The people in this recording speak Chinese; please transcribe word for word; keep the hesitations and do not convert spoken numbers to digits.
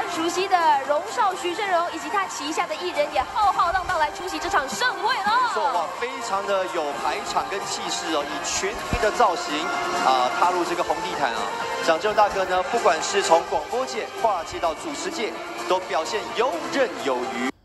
熟悉的荣少徐峥嵘以及他旗下的艺人也浩浩荡荡来出席这场盛会了。 没错，哇，非常的有排场跟气势哦，以全黑的造型啊、呃、踏入这个红地毯啊。蒋正大哥呢，不管是从广播界跨界到主持界，都表现游刃有余。